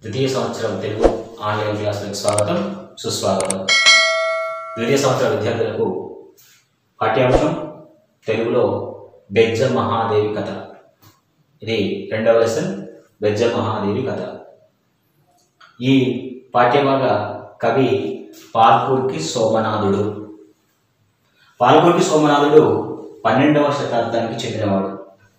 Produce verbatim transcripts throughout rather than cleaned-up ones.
ద్వితీయ సంవత్సరం తెలుగు ఆన్లైన్ క్లాసులకు స్వాగతం సుస్వాగతం. ద్వితీయ సంవత్సర విద్యార్థులకు పాఠ్యాంశం తెలుగులో బెజ్జ మహాదేవి కథ. ఇది రెండవ లెసన్, బెజ్జ మహాదేవి కథ. ఈ పాఠ్యభాగ కవి పాల్కురికి సోమనాథుడు. పాల్కురికి సోమనాథుడు పన్నెండవ శతాబ్దానికి చెందినవాడు.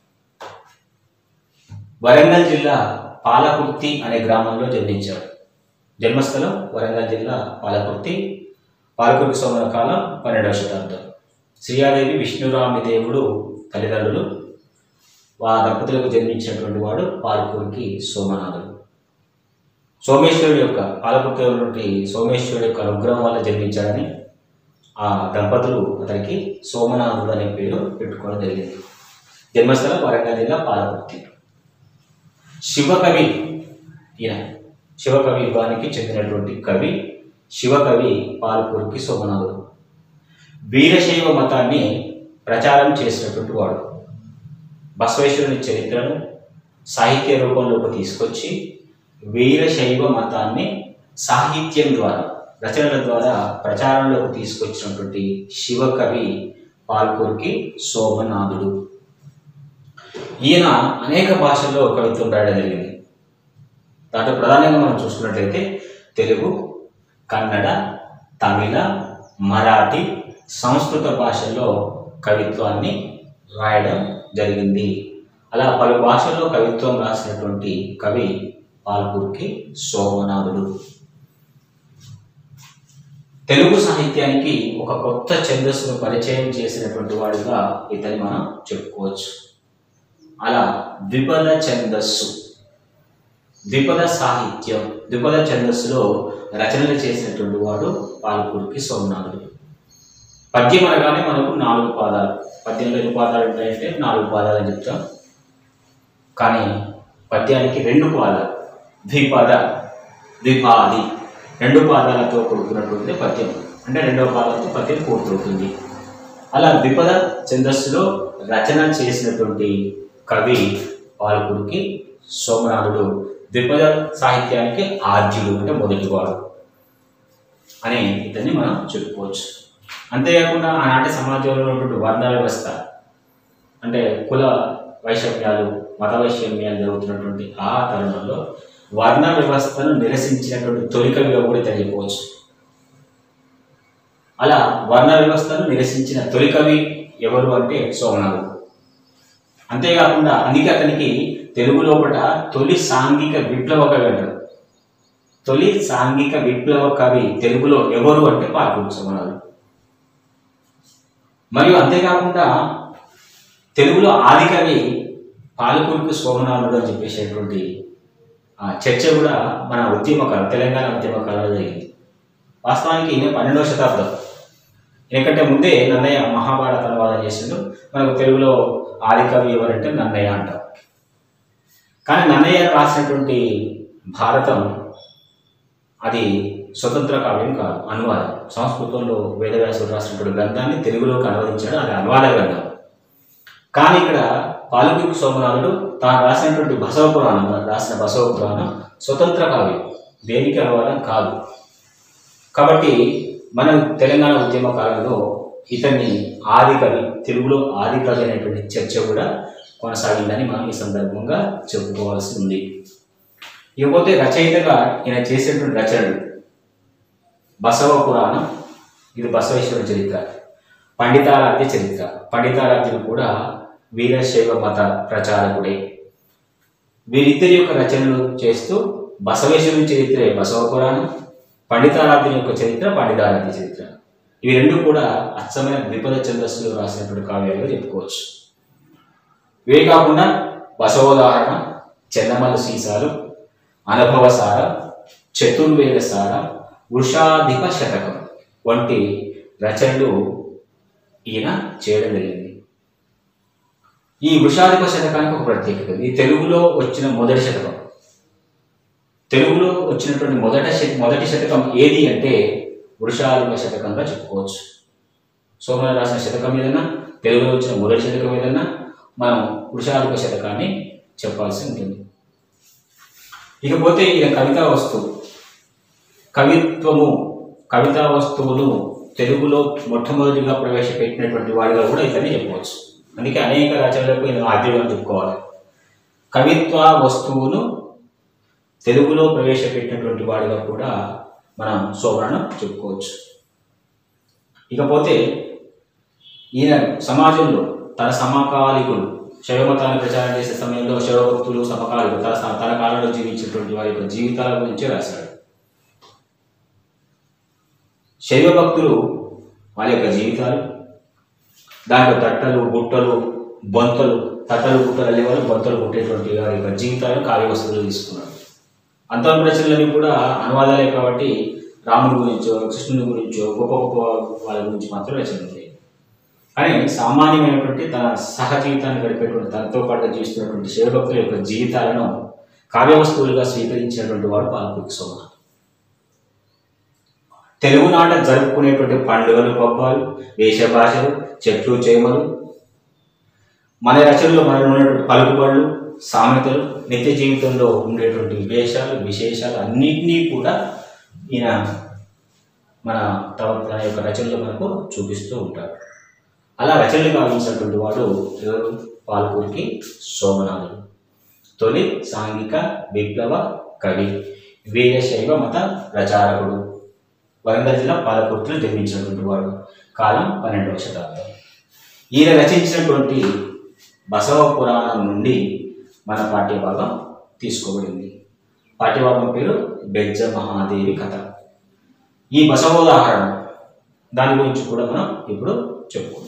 వరంగల్ జిల్లా పాలకుర్తి అనే గ్రామంలో జన్మించాడు. జన్మస్థలం వరంగల్ జిల్లా పాలకుర్తి. పాలకుర్తి సోమన కాలం పన్నెండవ శతాబ్దం. శ్రీయాదేవి విష్ణురామి దేవుడు తల్లిదండ్రులు. ఆ దంపతులకు జన్మించినటువంటి వాడు పాలకురికి సోమనాథుడు. సోమేశ్వరుడు యొక్క పాలకుర్తి ఉన్నటువంటి సోమేశ్వరుడు యొక్క అనుగ్రహం వల్ల జన్మించాడని ఆ దంపతులు అతనికి సోమనాథుడు అనే పేరు పెట్టుకోవడం జరిగింది. జన్మస్థలం వరంగల్ జిల్లా పాలకుర్తి. శివకవి, ఈయన శివకవి యుగానికి చెందినటువంటి కవి శివకవి పాల్కురికి సోమనాథుడు. వీరశైవ మతాన్ని ప్రచారం చేసినటువంటి వాడు. బసవేశ్వరుని చరిత్రను సాహిత్య రూపంలోకి తీసుకొచ్చి వీరశైవ మతాన్ని సాహిత్యం ద్వారా, రచనల ద్వారా ప్రచారంలోకి తీసుకొచ్చినటువంటి శివకవి పాల్కురికి సోమనాథుడు. ఈయన అనేక భాషల్లో కవిత్వం రాయడం జరిగింది. దాంట్లో ప్రధానంగా మనం చూసుకున్నట్లయితే తెలుగు, కన్నడ, తమిళ, మరాఠీ, సంస్కృత భాషల్లో కవిత్వాన్ని రాయడం జరిగింది. అలా పలు భాషల్లో కవిత్వం రాసినటువంటి కవి పాల్కురికి సోమనాథుడు. తెలుగు సాహిత్యానికి ఒక కొత్త ఛందస్సును పరిచయం చేసినటువంటి వాడిగా ఇతని మనం చెప్పుకోవచ్చు. అలా ద్విపద ఛందస్సు, ద్విపద సాహిత్యం, ద్విపద ఛందస్సులో రచనలు చేసినటువంటి వాడు పాల్కురికి సోమనాథుడు. పద్యం అనగానే మనకు నాలుగు పాదాలు, పద్యంలో ఎన్ని పాదాలు ఉంటాయంటే నాలుగు పాదాలు అని చెప్తాం. కానీ పద్యానికి రెండు పాదాలు, ద్విపద, ద్విపాది, రెండు పాదాలతో కూడుకున్నటువంటి పద్యం, అంటే రెండవ పాదాలతో పద్యం పూర్తవుతుంది. అలా ద్విపద ఛందస్సులో రచన చేసినటువంటి కవి పాల్కురికి సోమనాథుడు. ద్విపద సాహిత్యానికి ఆద్యుడు, అంటే మొదటివాడు అని ఇతన్ని మనం చెప్పుకోవచ్చు. అంతేకాకుండా ఆనాటి సమాజంలో ఉన్నటువంటి వర్ణ వ్యవస్థ, అంటే కుల వైషమ్యాలు, మత వైషమ్యాలు జరుగుతున్నటువంటి ఆ తరుణంలో వర్ణ వ్యవస్థను నిరసించినటువంటి తొలి కవిగా కూడా ఇతను చెప్పుకోవచ్చు. అలా వర్ణ వ్యవస్థను నిరసించిన తొలి కవి ఎవరు అంటే సోమనాథుడు. అంతేకాకుండా అందుకే అతనికి తెలుగు లోపల తొలి సాంఘిక విప్లవ కవి అంటారు. తొలి సాంఘిక విప్లవ కవి తెలుగులో ఎవరు అంటే పాల్కురికి సోమనాథుడు. మరియు అంతేకాకుండా తెలుగులో ఆది కవి పాల్కురికి సోమనాథుడు అని చెప్పేసేటువంటి చర్చ కూడా మన ఉద్యమకాలం, తెలంగాణ ఉద్యమకాలంలో జరిగింది. వాస్తవానికి ఈయన పన్నెండవ శతాబ్దం, ఎందుకంటే ముందే నన్నయ్య మహాభారత అనువాదం చేసిండు. మనకు తెలుగులో ఆది కవి ఎవరంటే నన్నయ్య అంటాం. కానీ నన్నయ్య రాసినటువంటి భారతం అది స్వతంత్ర కావ్యం కాదు, అనువాదం. సంస్కృతంలో వేదవ్యాసుడు రాసినటువంటి గ్రంథాన్ని తెలుగులోకి అనువదించాడు, అది అనువాద గ్రంథం. కానీ ఇక్కడ పాల్కురికి సోమనాథుడు తాను రాసినటువంటి బసవ పురాణం, రాసిన బసవ పురాణం స్వతంత్ర కావ్యం, దేనికి అనువాదం కాదు. కాబట్టి మన తెలంగాణ ఉద్యమ కాలంలో ఇతన్ని ఆది కవి, తెలుగులో ఆది కవి అనేటువంటి చర్చ కూడా కొనసాగిందని మనం ఈ సందర్భంగా చెప్పుకోవాల్సి ఉంది. ఇకపోతే రచయితగా ఈయన చేసేటువంటి రచనలు బసవ పురాణం, ఇది బసవేశ్వరుని చరిత్ర. పండితారాధ్య చరిత్ర, పండితారాధ్యుడు కూడా వీరశైవ మత ప్రచారకుడే. వీరిద్దరి యొక్క రచనలు చేస్తూ బసవేశ్వరుని చరిత్రే బసవ పురాణం, పండితారాధ్యుని యొక్క చరిత్ర పండితారాధ్య చరిత్ర. ఇవి రెండు కూడా అచ్చమైన ద్విపద ఛందస్సులో రాసినటువంటి కావ్యాలుగా చెప్పుకోవచ్చు. ఇవే కాకుండా బసవోదాహరణ, చెన్నమల్ల సీసాలు, అనుభవసారం, చతుర్వేద సారం, వృషాధిప శతకం వంటి రచనలు ఈయన చేయడం జరిగింది. ఈ వృషాధిప శతకానికి ఒక ప్రత్యేకత, ఈ తెలుగులో వచ్చిన మొదటి శతకం. తెలుగులో వచ్చినటువంటి మొదట మొదటి శతకం ఏది అంటే వృషాధిప శతకంగా చెప్పుకోవచ్చు. సోమనాథుడు రాసిన శతకం ఏదన్నా, తెలుగులో వచ్చిన మొదటి శతకం ఏదన్నా మనం వృషాధిప శతకాన్ని చెప్పాల్సి ఉంటుంది. ఇకపోతే ఈయన కవితా వస్తువు కవిత్వము కవితా వస్తువును తెలుగులో మొట్టమొదటిగా ప్రవేశపెట్టినటువంటి వాడిగా కూడా ఇతన్ని చెప్పవచ్చు. అందుకే అనేక రచనలకు ఈయన ఆద్యుడుగా చెప్పుకోవాలి. కవిత్వ వస్తువును తెలుగులో ప్రవేశపెట్టినటువంటి వాడిగా కూడా మనం శోభనను చెప్పుకోవచ్చు. ఇకపోతే ఈయన సమాజంలో తన సమకాలికులు శైవమతాన్ని ప్రచారం చేసే సమయంలో శైవభక్తులు సమకాలికులు తన తన కాలంలో జీవించినటువంటి వారి యొక్క జీవితాల గురించి రాశాడు. శైవ భక్తులు వారి యొక్క జీవితాలు, దాంట్లో తట్టలు గుట్టలు బొంతలు తట్టలు గుట్టలు అనే వాళ్ళు బొంతలు కొట్టేటువంటి వారి యొక్క జీవితాలను కావ్య వస్తువులు తీసుకున్నారు. అంతవరకు రచనలన్నీ కూడా అనువాదాలే కాబట్టి రాముడి గురించో కృష్ణుని గురించో గొప్ప గొప్ప వాళ్ళ గురించి మాత్రం రచనలు ఉంటాయి. కానీ సామాన్యమైనటువంటి తన సహ జీవితాన్ని గడిపేటువంటి తనతో పాటుగా జీవిస్తున్నటువంటి శివభక్తుల యొక్క జీవితాలను కావ్య వస్తువులుగా స్వీకరించినటువంటి వాడు పాలకుర్తి సోమనాథ్. తెలుగునాట జరుపుకునేటువంటి పండుగలు పబ్బాలు వేష భాషలు చెట్లు చేమలు మన రచనలో మన ఉన్నటువంటి పలుకుబడులు సామెతలు నిత్య జీవితంలో ఉండేటువంటి వివేశాలు విశేషాలు అన్నింటినీ కూడా ఈయన మన తన యొక్క రచనలో మనకు చూపిస్తూ ఉంటారు. అలా రచనలు గావించినటువంటి వాడు ఎవరు? పాలకుర్తి సోమనాథుడు. తొలి సాంఘిక విప్లవ కవి, వీరశైవ మత ప్రచారకుడు. వరంగల్ జిల్లా పాలకుర్తిలో జన్మించినటువంటి వాడు. కాలం పన్నెండవ శతాబ్దం. ఈయన రచించినటువంటి బసవ పురాణం నుండి మన పాఠ్యభాగం తీసుకోబడింది. పాఠ్యభాగం పేరు బెజ్జ మహాదేవి కథ. ఈ బసవోదాహరణ దాని గురించి కూడా మనం ఇప్పుడు చెప్పుకుందాం.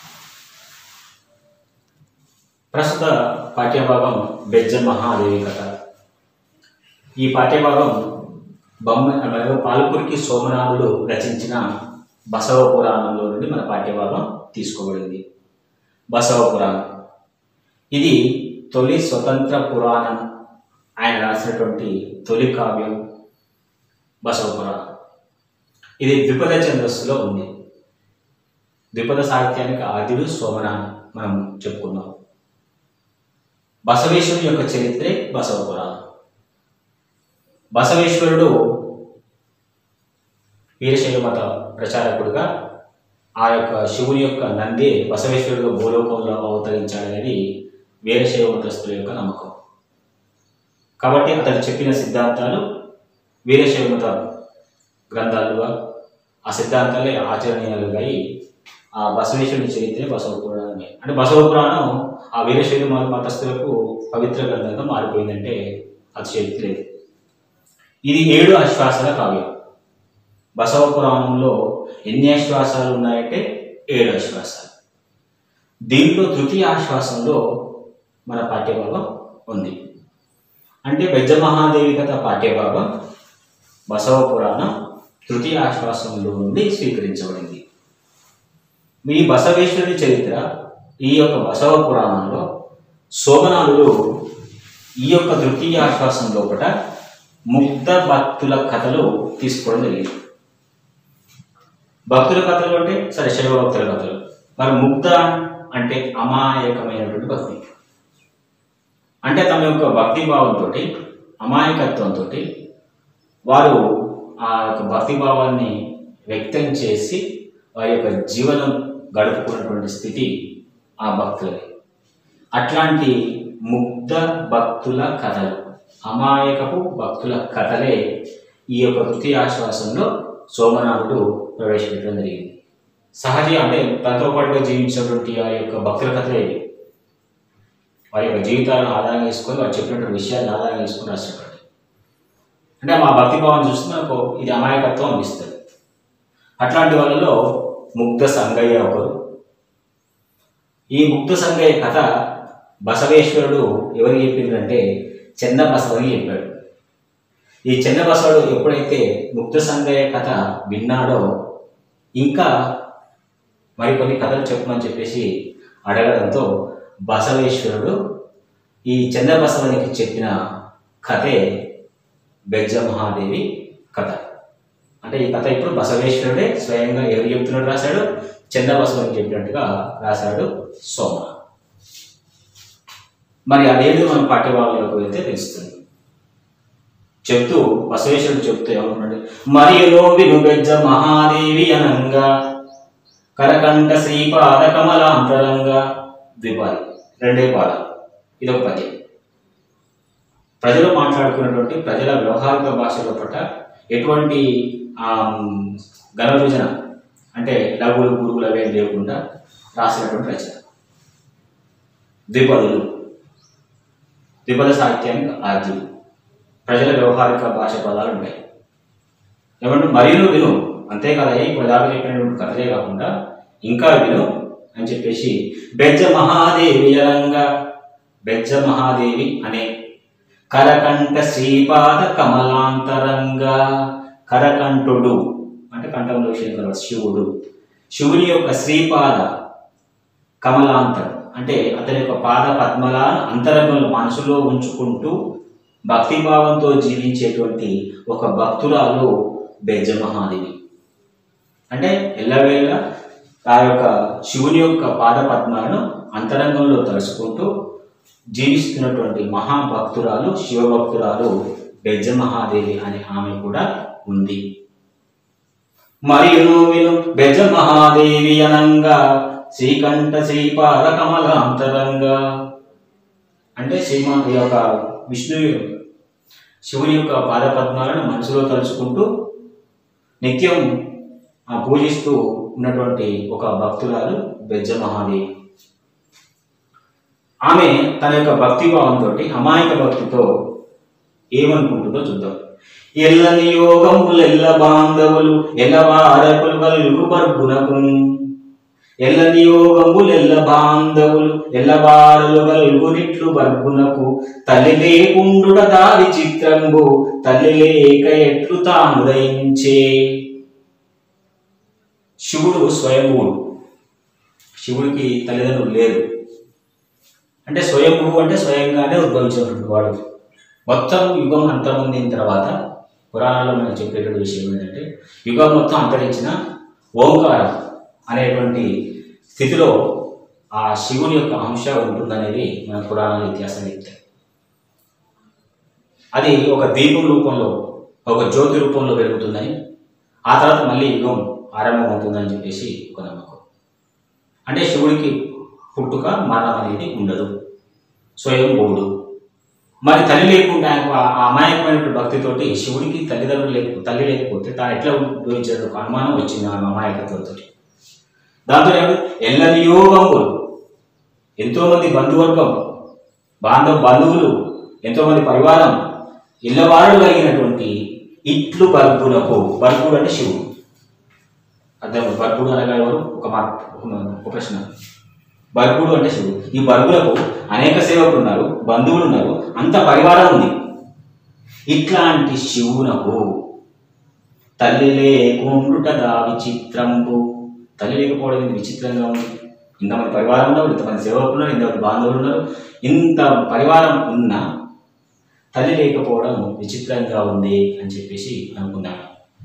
ప్రస్తుత పాఠ్యభాగం బెజ్జ మహాదేవి కథ. ఈ పాఠ్యభాగం బొమ్మ పాలకుర్తి సోమనాథుడు రచించిన బసవ పురాణంలో నుండి మన పాఠ్యభాగం తీసుకోబడింది. బసవ పురాణం ఇది తొలి స్వతంత్ర పురాణం. ఆయన రాసినటువంటి తొలి కావ్యం బసవ పురాణం. ఇది ద్విపద ఛందస్సులో ఉంది. ద్విపద సాహిత్యానికి ఆదిడు సోమనాథ్ మనం చెప్పుకున్నాం. బసవేశ్వరుని యొక్క చరిత్రే బసవ పురాణం. బసవేశ్వరుడు వీరశైవ మత ప్రచారకుడుగా ఆ యొక్క శివుని యొక్క నందే బసవేశ్వరుడు భూలోకంలో అవతరించాడనేది వీరశైవ మతస్థుల యొక్క నమ్మకం. కాబట్టి అతను చెప్పిన సిద్ధాంతాలు వీరశైవ మత గ్రంథాలుగా, ఆ సిద్ధాంతాలే ఆచరణీయాలుగా ఆ బసవేశ్వరుని చరిత్రే బసవ పురాణమే. అంటే బసవ పురాణం ఆ వీరశైవ మతస్థులకు పవిత్ర గ్రంథంగా మారిపోయిందంటే అతిశయోక్తి లేదు. ఇది ఏడు ఆశ్వాసాల కావ్యం. బసవ పురాణంలో ఎన్ని ఆశ్వాసాలు ఉన్నాయంటే ఏడు ఆశ్వాసాలు. దీంట్లో తృతీయ ఆశ్వాసంలో మన పాఠ్యభాగం ఉంది. అంటే బెజ్జ మహాదేవి కథ పాఠ్యభాగం బసవ పురాణం తృతీయ ఆశ్వాసంలో నుండి స్వీకరించబడింది. ఈ బసవేశ్వరుని చరిత్ర ఈ యొక్క బసవ పురాణంలో సోమనాథుడు ఈ యొక్క తృతీయ ఆశ్వాసం లోపల ముగ్ధ భక్తుల కథలు తీసుకోవడం జరిగింది. భక్తుల కథలు అంటే సరే శైవ భక్తుల కథలు. మరి ముగ్ధ అంటే అమాయకమైనటువంటి భక్తి. అంటే తమ యొక్క భక్తి భావంతో అమాయకత్వంతో వారు ఆ యొక్క భక్తి భావాన్ని వ్యక్తం చేసి వారి యొక్క జీవనం గడుపుకున్నటువంటి స్థితి ఆ భక్తులది. అట్లాంటి ముగ్ధ భక్తుల కథలు, అమాయకపు భక్తుల కథలే ఈ యొక్క తృతీయ ఆశ్వాసంలో సోమనాథుడు ప్రవేశపెట్టడం జరిగింది. సహజ అంటే తనతో పాటుగా జీవించినటువంటి ఆ యొక్క భక్తుల కథలే ఇది. వారి యొక్క జీవితాలను ఆధారంగా చేసుకొని వారు చెప్పినటువంటి విషయాలను ఆధారంగా చేసుకొని రాసినటువంటి. అంటే మా భక్తి భావాన్ని చూస్తే మనకు ఇది అమాయకత్వం అనిపిస్తుంది. అట్లాంటి వాళ్ళలో ముగ్ధ సంగయ్య ఒకరు. ఈ ముగ్ధ సంగయ్య కథ బసవేశ్వరుడు ఎవరికి చెప్పిందంటే చెన్న బసవని చెప్పాడు. ఈ చెన్న బసవుడు ఎప్పుడైతే ముగ్ధ సంగయ్య కథ విన్నాడో ఇంకా మరికొన్ని కథలు చెప్పమని చెప్పేసి అడగడంతో బసవేశ్వరుడు ఈ చెన్న బసవనికి చెప్పిన కథే బెజ్జ మహాదేవి కథ. అంటే ఈ కథ ఇప్పుడు బసవేశ్వరుడే స్వయంగా ఎవరు చెప్తున్నట్టు రాశాడు, చెన్న బసవని చెప్పినట్టుగా రాశాడు సోమ. మరి అదేంటో మనం పాఠ్యభాగంలోకి వెళ్తే తెలుస్తుంది. చెప్తూ బసవేశ్వరుడు చెప్తూ ఏమన్నాడు, మరియు విను బెజ్జ మహాదేవి అనంగా కరకంఠ శ్రీపాద కమలాంతరంగా. ద్విపాది, రెండే పాదాలు, ఇదొక పద్యం. ప్రజలు మాట్లాడుకున్నటువంటి ప్రజల వ్యవహారిక భాషల పట్ల ఎటువంటి గణవిభజన అంటే లఘువులు గురువులు అవేం లేకుండా రాసినటువంటి రచన. ద్విపదులు, ద్విపద సాహిత్యానికి ఆద్యులు. ప్రజల వ్యవహారిక భాష పదాలు ఉంటాయి. ఏమంటే మరియు విను, అంతేకాదా ఇప్పుడు దాకా చెప్పినటువంటి కథలే కాకుండా ఇంకా విను అని చెప్పేసి బెజ్జ మహాదేవి అనంగా, బెజ్జ మహాదేవి అనే కరకంఠ శ్రీపాద కమలాంతరంగా. కరకంఠుడు అంటే కంఠంలో విషయం శివుడు, శివుని యొక్క శ్రీపాద కమలాంతరం అంటే అతని యొక్క పాద పద్మలను అంతరంగంలో మనసులో ఉంచుకుంటూ భక్తిభావంతో జీవించేటువంటి ఒక భక్తురాలు బెజ్జ మహాదేవి. అంటే ఎల్లవేళ ఆ యొక్క శివుని యొక్క పాద పద్మలను అంతరంగంలో తలుచుకుంటూ జీవిస్తున్నటువంటి మహాభక్తురాలు శివభక్తురాలు బెజ్జ మహాదేవి అనే ఆమె కూడా ఉంది. మరియు విను బెజ్జ మహాదేవి అనంగా శ్రీకంఠ శ్రీపాద కమలాంతరంగా. అంటే శ్రీమా ఈ యొక్క విష్ణు శివుని యొక్క పాద పద్మాలను మనసులో తలుచుకుంటూ నిత్యం పూజిస్తూ ఉన్నటువంటి ఒక భక్తురాలు బెజ్జ మహాదేవి. ఆమె తన యొక్క భక్తి భావంతో అమాయక భక్తితో ఏమనుకుంటుందో చూద్దాం. ఎల్లని యోగములు ఎల్ల బాంధవులు ఎల్లవారకులు కలుగు బర్గునకు, ఎల్లని యోగములు ఎల్ల బాంధవులు ఎల్లవారలు కలుగునిట్లు బర్గునకు, తల్లి లేకుండుట దారి చిత్రంబు తల్లి లేక ఎట్లు తాను దయించే. శివుడు స్వయంభువుడు, శివుడికి తల్లిదండ్రులు లేరు. అంటే స్వయంభువు అంటే స్వయంగానే ఉద్భవించినటువంటి వాడు. మొత్తం యుగం అంతమొందిన తర్వాత పురాణాల్లో మనకు చెప్పేటువంటి విషయం ఏంటంటే యుగం మొత్తం అంతరించిన ఓంకారం అనేటువంటి స్థితిలో ఆ శివుని యొక్క అంశ ఉంటుందనేది మన పురాణాల ఇతిహాసం చెప్తాయి. అది ఒక దీపం రూపంలో ఒక జ్యోతి రూపంలో పెరుగుతుందని, ఆ తర్వాత మళ్ళీ యుగం ఆరంభం అవుతుందని చెప్పేసి ఒక నమ్మకం. అంటే శివుడికి పుట్టుక మరణం అనేది ఉండదు, స్వయంభువుడు. మరి తల్లి లేకుండా ఆ అమాయకమైనటువంటి భక్తితోటి శివుడికి తల్లిదండ్రులు లేక తల్లి లేకపోతే తాను ఎట్లా ఉద్భవించాడు ఒక అనుమానం వచ్చింది ఆ అమాయకత్వంతో. దాంతో ఎల్లని యోగములు, ఎంతోమంది బంధువర్గం బాంధవ బంధువులు ఎంతోమంది పరివారం ఇళ్ళవారు కలిగినటువంటి ఇట్లు బర్గునకు. బర్గుడు అంటే శివుడు. అర్థం. బర్గుడు అనగా ఎవరు? ఒక మాట ఒక ప్రశ్న. బర్గుడు అంటే శివుడు. ఈ బర్గులకు అనేక సేవకులు ఉన్నారు, బంధువులు ఉన్నారు, అంత పరివారం ఉంది. ఇట్లాంటి శివునకు తల్లి లేకుండుట దా విచిత్రంబు. తల్లి లేకపోవడం ఇది విచిత్రంగా ఉంది. ఇంతమంది పరివారం ఉన్నారు, ఇంతమంది సేవకులు ఉన్నారు, ఇంతమంది బాంధవులు ఉన్నారు, ఇంత పరివారం ఉన్నా తల్లి లేకపోవడం విచిత్రంగా ఉంది అని చెప్పేసి అనుకున్నాను.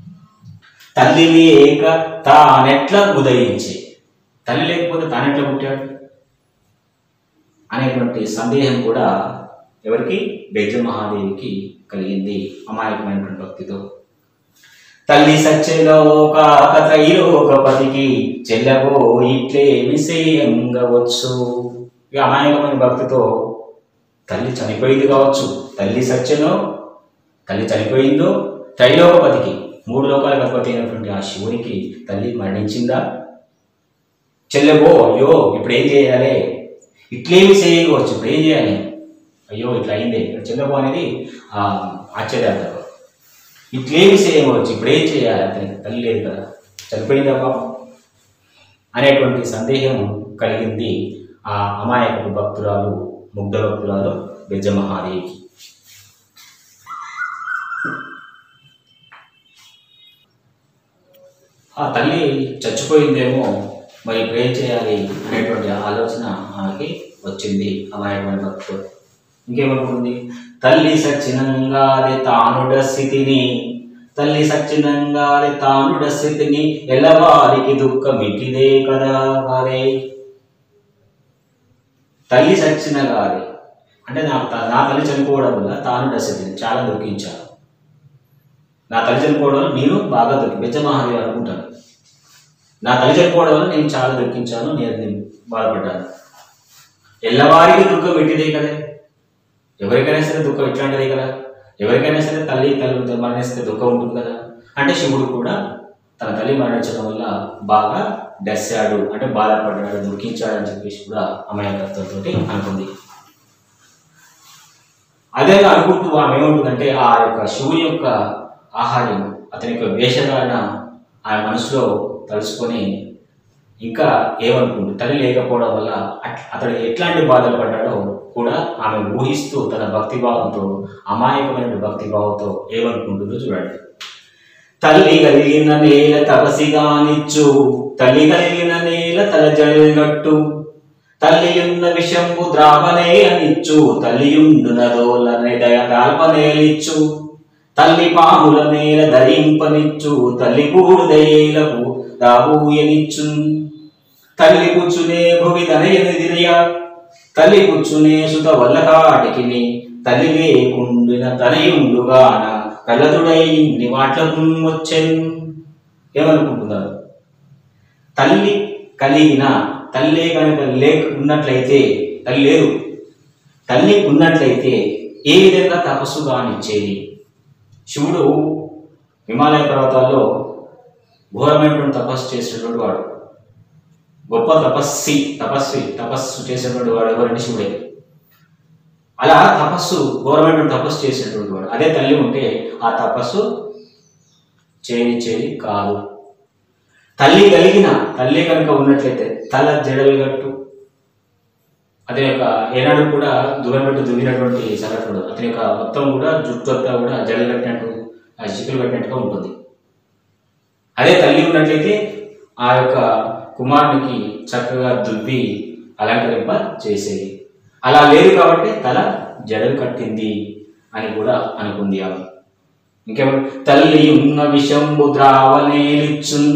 తల్లి లేక తానెట్లా ఉదయించే, తల్లి లేకపోతే తానెట్లా పుట్టాడు అనేటువంటి సందేహం కూడా ఎవరికి? బెజ్జ మహాదేవికి కలిగింది అమాయకమైనటువంటి భక్తితో. తల్లి సత్యలోక త్రైలోకపతికి చెల్లబో ఇట్లే విషయంగవచ్చు. ఇక అమాయకమైన భక్తితో తల్లి చనిపోయింది కావచ్చు, తల్లి సత్యనో తల్లి చనిపోయిందో, త్రైలోకపతికి మూడు లోకాలకు అధిపతి అయినటువంటి ఆ శివునికి తల్లి మరణించిందా? చెల్లెబో అయ్యో ఇప్పుడు ఏం చేయాలి, ఇట్లేమి చేయవచ్చు, ఇప్పుడు ఏం చేయాలి, అయ్యో ఇట్లా అయిందే. చెల్లెబో అనేది ఆ ఆశ్చర్యార్థం. ఇట్లేమి చేయవచ్చు, ఇప్పుడు ఏం చేయాలి, అతనికి తల్లి లేదు కదా, చనిపోయిందా పాపం అనేటువంటి సందేహం కలిగింది ఆ అమాయక భక్తురాలు ముగ్ధ భక్తురాలు బెజ్జ మహాదేవికి. ఆ తల్లి చచ్చిపోయిందేమో, మరి ఇప్పుడు ఏం చేయాలి అనేటువంటి ఆలోచన ఆమెకి వచ్చింది అమాయకమైన భక్తుడు. ఇంకేమనుకుంది? తల్లి సచ్చినంగాది తానుడ స్థితిని, తల్లి సచ్చినంగాది తానుడ స్థితిని ఎలవారికి దుఃఖమిటిదే కదా వారే. తల్లి సచ్చిన గారి అంటే నా నా తల్లి చనిపోవడం వల్ల తాను స్థితిని చాలా దుఃఖించాను. నా తల్లి చనిపోవడం వల్ల నేను బాగా దొరికి బెజ్జమహాదేవి అనుకుంటాను. నా తల్లి చనిపోవడం వల్ల నేను చాలా దొరికించాను, నేను నేను బాధపడ్డాను. ఎల్లవారికి దుఃఖం పెట్టిదే కదా, ఎవరికైనా సరే దుఃఖం ఇట్లాంటిదే కదా, ఎవరికైనా సరే తల్లి తల్లి మరణిస్తే దుఃఖం ఉంటుంది కదా. అంటే శివుడు కూడా తన తల్లి మరణించడం వల్ల బాగా డెస్సాడు, అంటే బాధపడ్డాడు, దుఃఖించాడు అని చెప్పేసి కూడా అమాయకత్వంతో అనుకుంది. అదే అనుకుంటూ ఆమె ఏముంటుందంటే ఆ యొక్క శివుని యొక్క ఆహార్యం, అతని యొక్క వేషధారణ ఆమె మనసులో తలుసుకొని ఇంకా ఏమనుకుంటుంది, తల్లి లేకపోవడం వల్ల అతడు ఎట్లాంటి బాధలు పడ్డాడో కూడా ఆమె ఊహిస్తూ తన భక్తిభావంతో, అమాయకమైన భక్తిభావంతో ఏమనుకుంటుందో చూడండి. తల్లి కలిగిన నేల తపసిగానిచ్చు, తల్లి కలిగిన నేల తల జల్గట్టు, తల్లియున్న విషంబు ద్రావనే అనిచ్చు, తల్లియుండునదోలనే దయ దాల్పనేలిచ్చు, తల్లి పాముల నేల ధరింపనిచ్చు, తల్లి కూడు దయేలకు దాబూయనిచ్చు, తల్లి కూర్చునే భువి తనయనిదిరయ, తల్లి కూర్చునే సుత వల్ల కాటికిని, తల్లి లేకుండిన తనయుండుగాన కలదుడై ఇన్ని వాట్లకు వచ్చెన్. ఏమనుకుంటున్నారు? తల్లి కలిగిన, తల్లి కనుక లేక ఉన్నట్లయితే, తల్లి లేదు, తల్లి ఉన్నట్లయితే ఏ విధంగా తపస్సు కానిచ్చేది? శివుడు హిమాలయ పర్వతాల్లో ఘోరమైనటువంటి తపస్సు చేసినటువంటి వాడు, గొప్ప తపస్సి తపస్వి తపస్సు చేసినటువంటి వాడు ఎవరంటే శివుడే. అలా తపస్సు, ఘోరమైనటువంటి తపస్సు చేసినటువంటి వాడు. అదే తల్లి ఉంటే ఆ తపస్సు చేయనిచ్చేది కాదు. తల్లి కలిగిన, తల్లి కనుక ఉన్నట్లయితే తల జడలుగట్టు, అతని యొక్క ఏనాడు కూడా దూరం పెట్టి దువ్వినటువంటి సంఘటన, అతని యొక్క మొత్తం కూడా జుట్టు అంతా కూడా జడలు కట్టినట్టు, ఆ చిక్కులు కట్టినట్టుగా ఉంటుంది. అదే తల్లి ఉన్నట్లయితే ఆ యొక్క కుమారునికి చక్కగా దువ్వి అలంకరింప చేసేది. అలా లేదు కాబట్టి తల జడలు కట్టింది అని కూడా అనుకుంది ఆమె. ఇంకేమో తల్లి ఉన్న విషంబు ద్రావనేలిచ్చున్.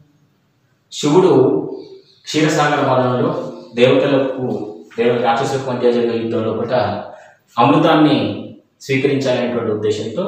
శివుడు క్షీరసాగర మదనంలో దేవతలకు దేవ రాక్షసులకు మధ్య జరిగిన యుద్ధంలో పట అమృతాన్ని స్వీకరించాలనేటువంటి ఉద్దేశంతో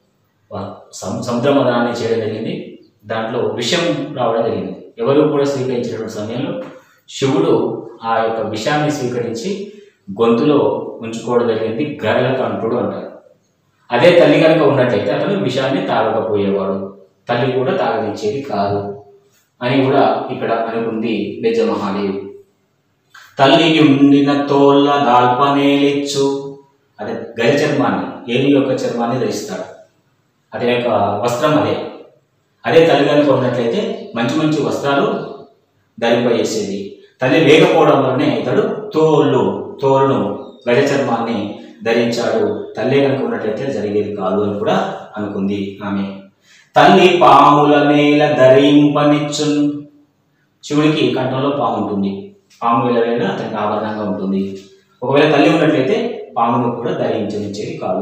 సముద్ర మదనాన్ని చేయడం జరిగింది. దాంట్లో విషం రావడం జరిగింది. ఎవరు కూడా స్వీకరించినటువంటి సమయంలో శివుడు ఆ యొక్క విషాన్ని స్వీకరించి గొంతులో ఉంచుకోవడం జరిగింది. గరల కంఠుడు అంటారు. అదే తల్లి కనుక ఉన్నట్లయితే అతను విషాన్ని తాగకపోయేవాడు, తల్లి కూడా తాగనిచ్చేది కాదు అని కూడా ఇక్కడ అనుకుంది బెజ్జమహాదేవి. తల్లికి ఉండిన తోళ్ళ దాల్పనేలిచ్చు, అదే గరి చర్మాన్ని, ఏమి యొక్క చర్మాన్ని ధరిస్తాడు, అతని యొక్క వస్త్రం అదే. అదే తల్లి కనుక ఉన్నట్లయితే మంచి మంచి వస్త్రాలు ధరింపజేసేది. తల్లి లేకపోవడం వల్లనే ఇతడు తోళ్ళు తోలును గజ చర్మాన్ని ధరించాడు. తల్లి కనుక ఉన్నట్లయితే జరిగేది కాదు అని కూడా అనుకుంది ఆమె. తల్లి పాముల నేల ధరింపనిచ్చున్. శివుడికి కంఠంలో పాము ఉంటుంది. పాము వెళ్ళవేళ అతనికి ఆభరణంగా ఉంటుంది. ఒకవేళ తల్లి ఉన్నట్లయితే పామును కూడా ధరించనిచ్చేది కాదు.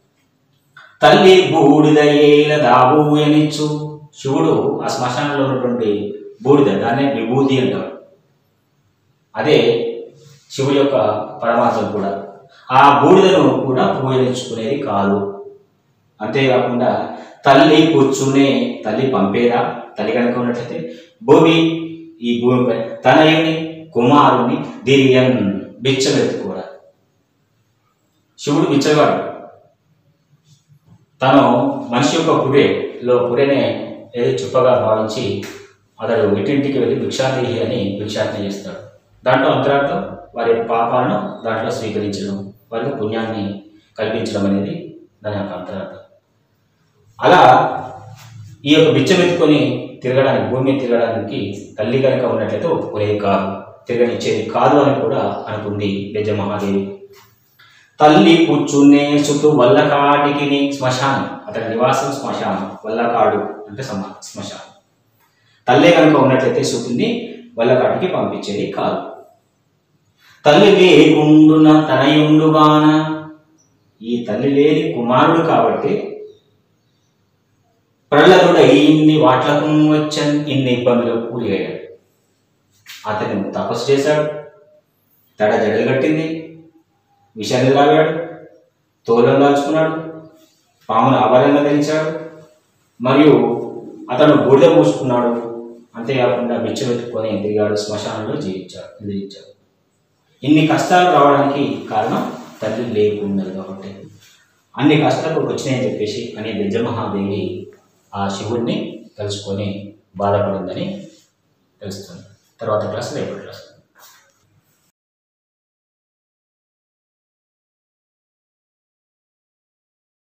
తల్లి బూడిద ఏల దాబూయనిచ్చు. శివుడు ఆ శ్మశానంలో ఉన్నటువంటి బూడిద, దాన్నే విభూతి అంటారు. అదే శివుడి యొక్క పరమాత్మ కూడా ఆ బూడిదను కూడా పూజించుకునేది కాదు. అంతేకాకుండా తల్లి కూర్చునే, తల్లి పంపేదా, తల్లి కనుక ఉన్నట్లయితే భూమి, ఈ భూమిపై తనయుని కుమారుని దిరియన్ బిచ్చమెత్తుకోవడం. శివుడు బిచ్చగాడు. తను మనిషి యొక్క పురేలో పురేనే ఏదో చుప్పగా భావించి అతడు ఇంటింటికి వెళ్ళి భిక్షాదేహి అని భిక్షాటన చేస్తాడు. దాంట్లో అంతరార్థం వారి యొక్క పాపాలను దాంట్లో స్వీకరించడం, వారికి పుణ్యాన్ని కల్పించడం అనేది దాని యొక్క అంతరార్థం. అలా ఈ యొక్క బిచ్చమెత్తుకొని తిరగడానికి, భూమి తిరగడానికి తల్లి కనుక ఉన్నట్లయితే ఒప్పుకునేది కాదు, తిరగనిచ్చేది కాదు అని కూడా అనుకుంది బెజ్జమహాదేవి. తల్లి కూర్చునే సుతు వల్లకాటికి శ్మశానం, అతని నివాసం శ్మశానం, వల్లకాడు అంటే సమా శ్మశానం. తల్లి కనుక ఉన్నట్లయితే సుతుని వల్లకాటికి పంపించేది కాదు. తల్లి లేకుండున తనయుండుగాన, ఈ తల్లి లేని కుమారుడు కాబట్టి ప్రహ్లాదుడు ఇన్ని వాట్లకు వచ్చాను, ఇన్ని ఇబ్బందులకు కూలిగాడు. అతను తపస్సు చేశాడు, తడ జడలు కట్టింది, విషాన్ని తాగాడు, తోలను దాల్చుకున్నాడు, పామును ఆభరణంగా ధరించాడు, మరియు అతను బూడిద పూసుకున్నాడు, అంతేకాకుండా బిచ్చమెత్తుకొని తిరిగాడు, శ్మశానంలో జీవించాడు జీవించాడు ఇన్ని కష్టాలు రావడానికి కారణం తల్లి లేకున్నది కాబట్టి. అన్ని కష్టాలు వచ్చినాయని చెప్పేసి అని బెజ్జమహాదేవి ఆ శివుడిని తెలుసుకొని బాధపడిందని తెలుస్తుంది. తర్వాత క్లాస్ రేపటి క్లాస్.